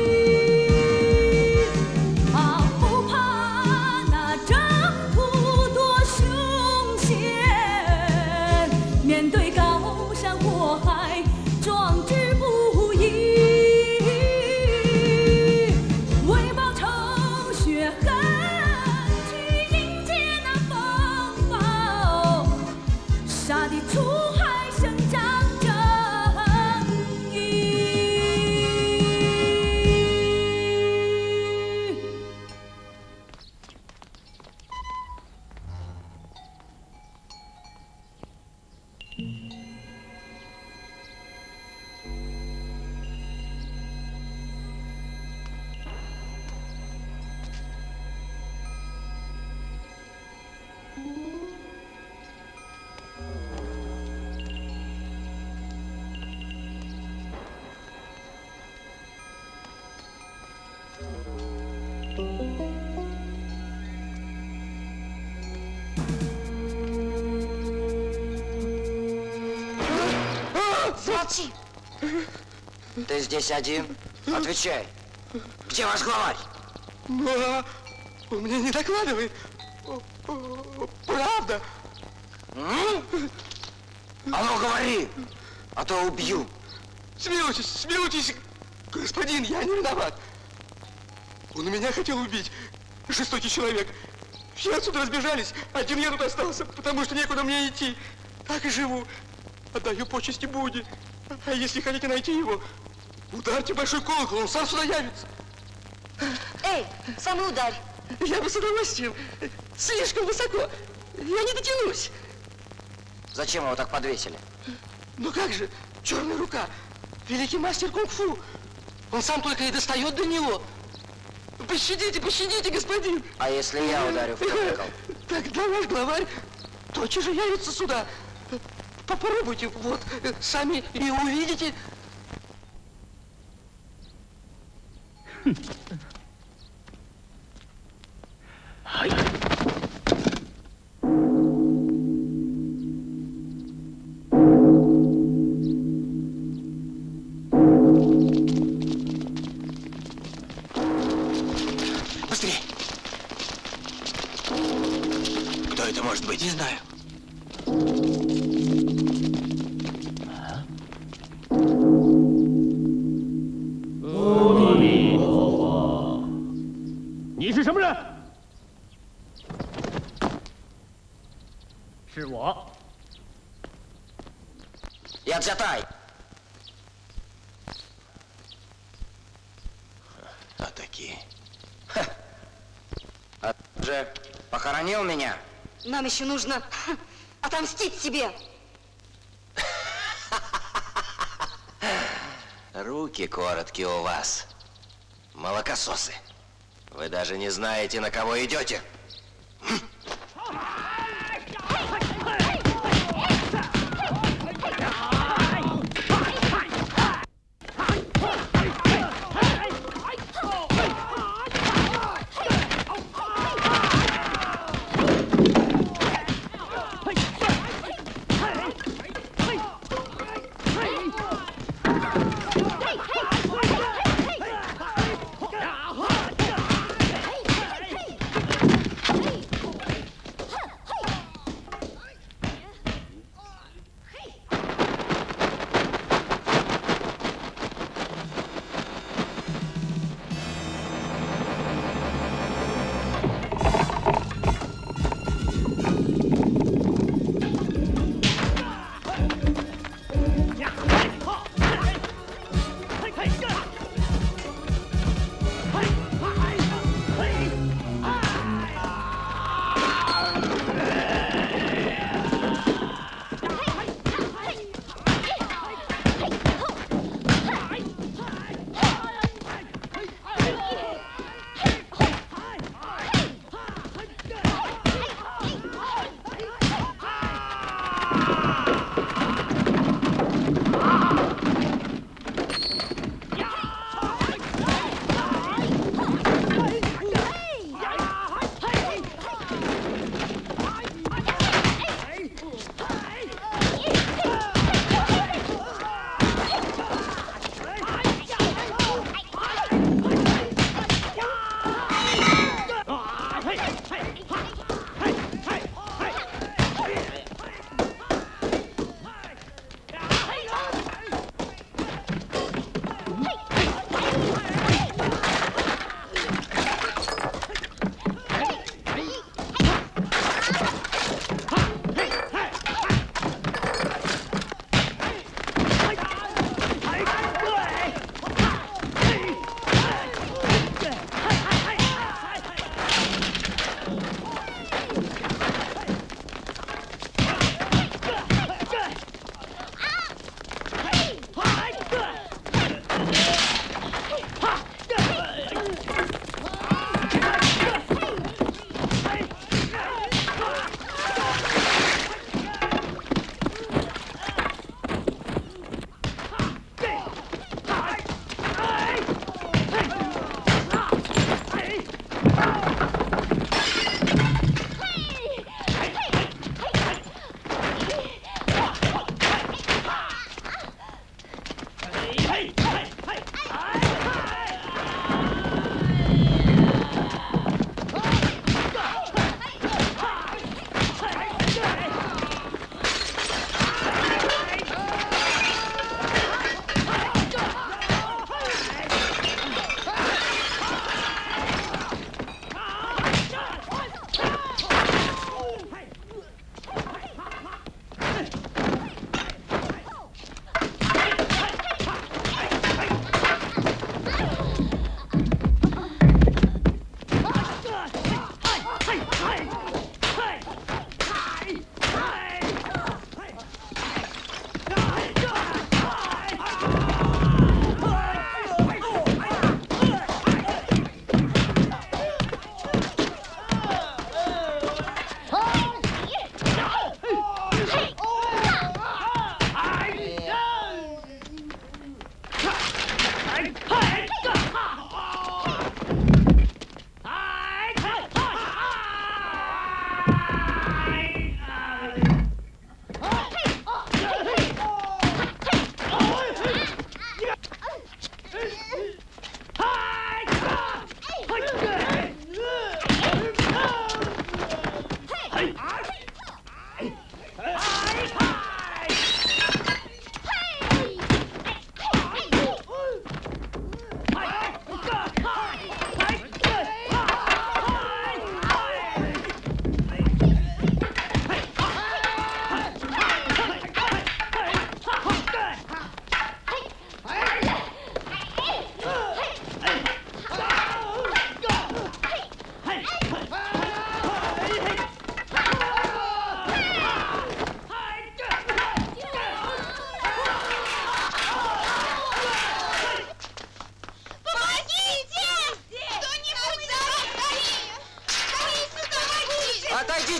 啊，不怕那征途多凶险，面对高山火海，壮志不移。为报仇雪恨，去迎接那风暴，杀的出海伸张正义。
Молчи! Ты здесь один? Отвечай. Где ваш главарь?
Ну, он мне не докладывает. Правда?
М? А ну говори, а то убью.
Смилуйтесь, смилуйтесь, господин, я не виноват. Он меня хотел убить, жестокий человек. Все отсюда разбежались, один я тут остался, потому что некуда мне идти. Так и живу. Отдаю почести Будде. А если хотите найти его, Ударьте большой колокол, он сам сюда явится.
Эй, сам ударь.
Я бы с удовольствием. Слишком высоко. Я не дотянусь.
Зачем его так подвесили?
Ну как же, черная рука. Великий мастер кунг-фу. Он сам только и достает до него. Пощадите, пощадите, господин.
А если я ударю в колокол?
Тогда ваш главарь тотчас же явится сюда. Попробуйте, вот, сами и увидите.
Быстрее! Кто это может быть?
Не знаю.
你是什么人？是我。
Я Дзятай.
А такие.
А ты же похоронил меня?
Нам еще нужно отомстить себе.
Руки короткие у вас. Молокососы. Вы даже не знаете, на кого идете.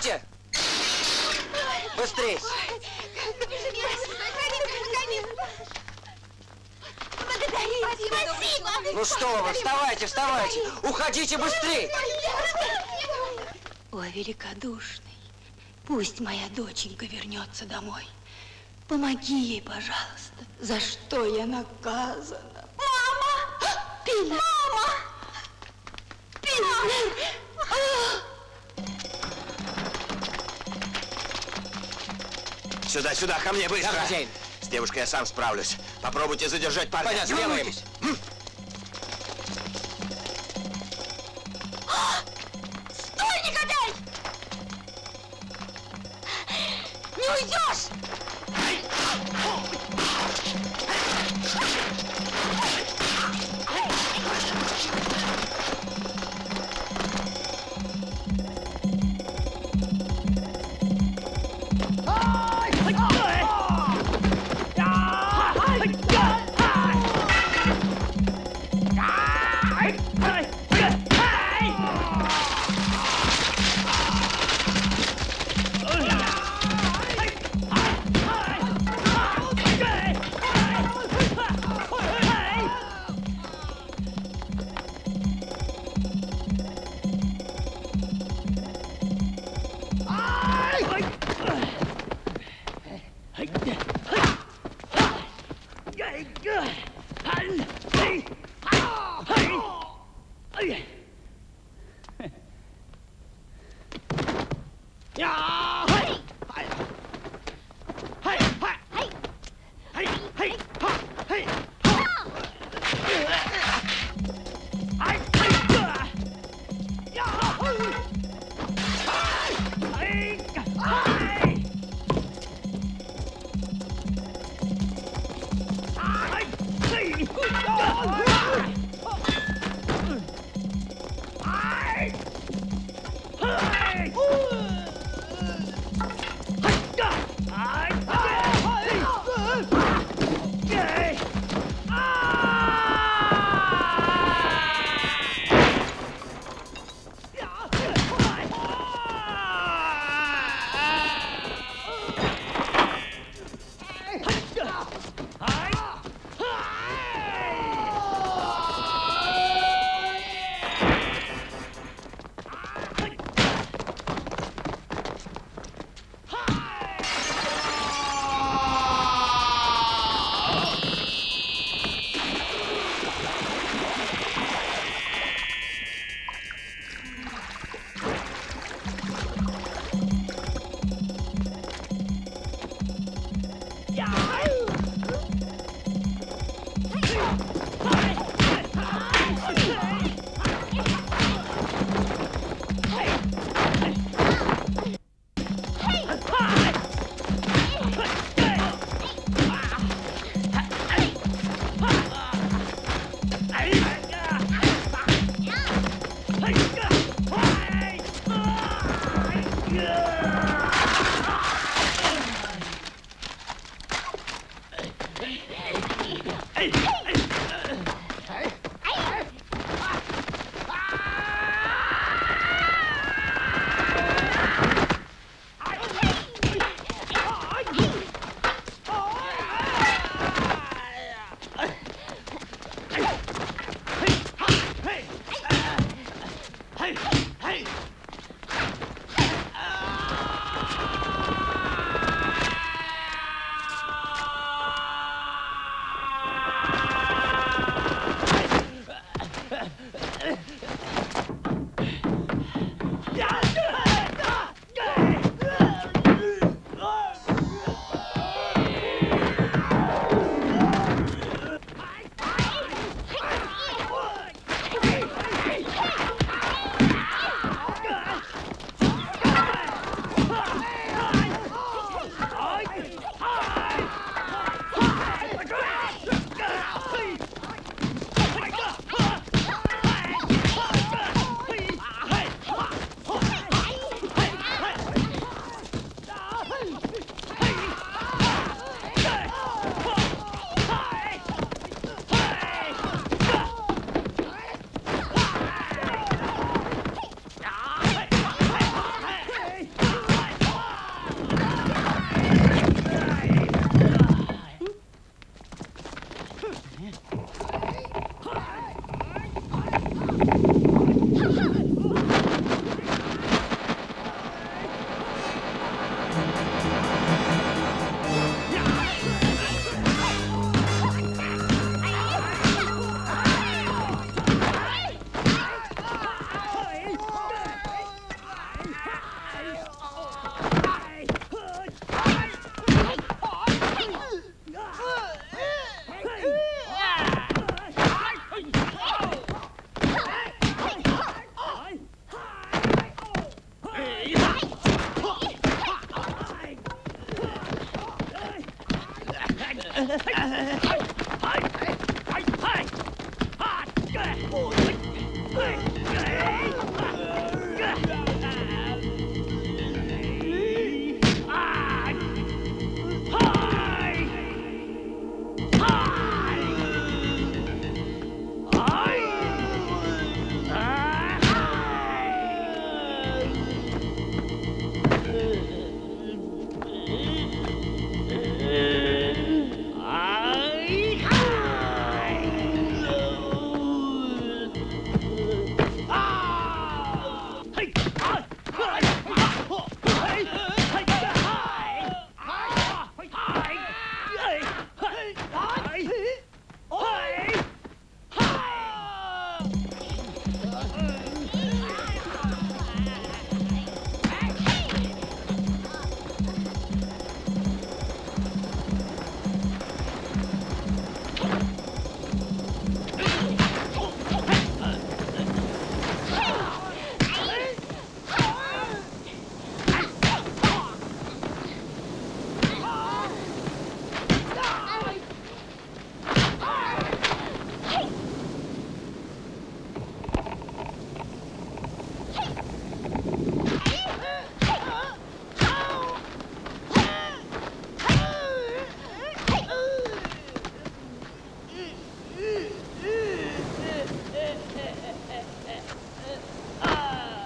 Идите! Быстрей!
Спасибо!
Ну что вы, вставайте, вставайте! Уходите быстрей!
О, великодушный, пусть моя доченька вернется домой. Помоги ей, пожалуйста. За что я наказана?
Мама!
Пинер!
Мама!
Пинер!
Сюда, сюда, ко мне быстро.
Да, хозяин.
С девушкой я сам справлюсь. Попробуйте задержать парня.
Понятно, сделаем.
Стой, негодяй! Не уйдешь!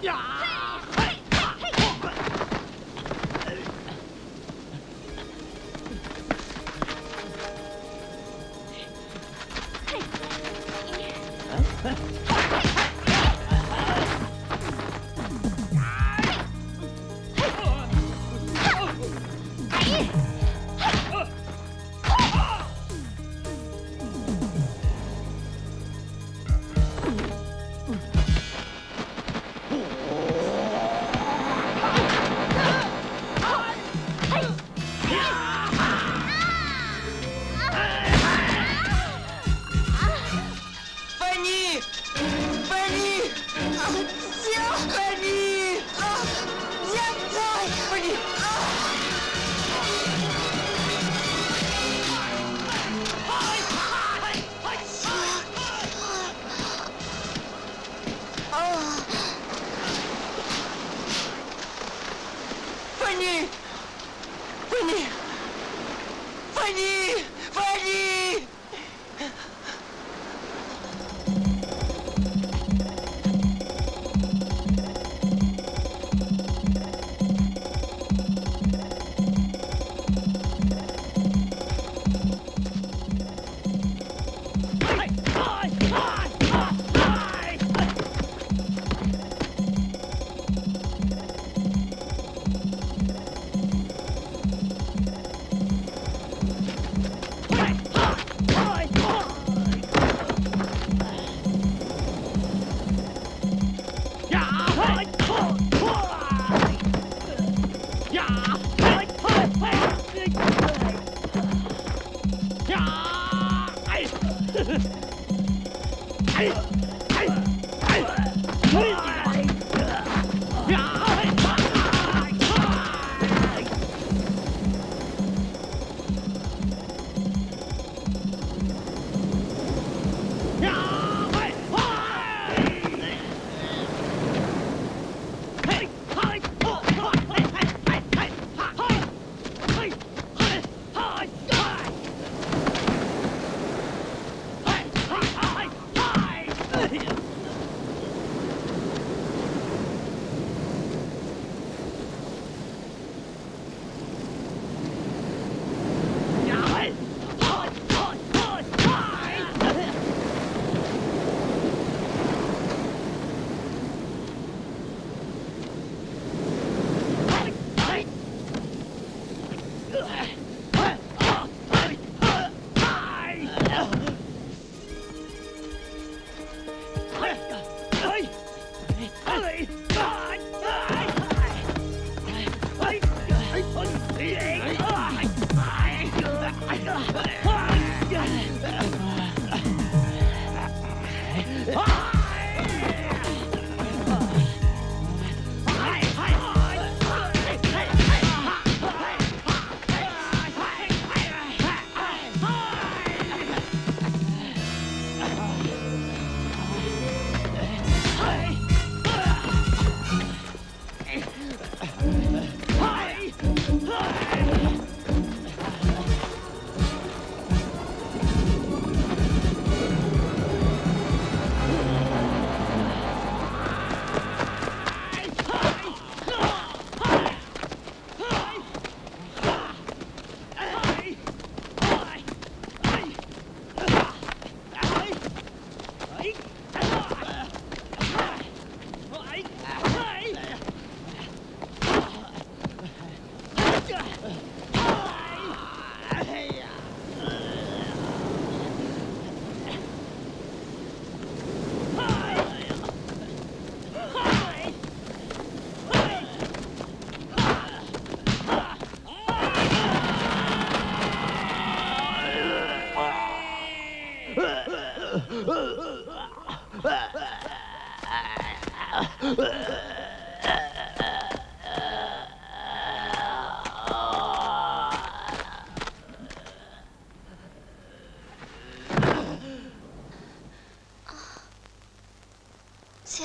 家，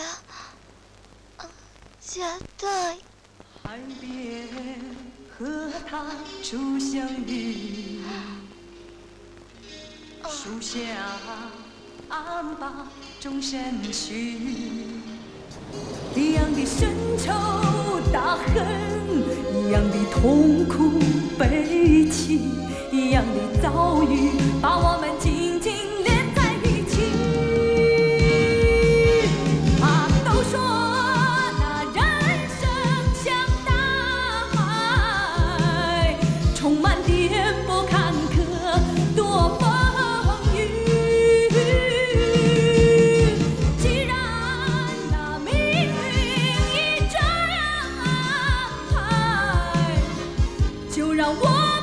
家代。
海边荷塘初相遇，树下安把钟声许。
一样的深仇大恨，一样的痛苦悲戚，一样的遭遇，把我们紧紧连在一起。啊，都说那人生像大海，充满颠簸坎坷，多风雨。既然那命运已这样安排，就让我。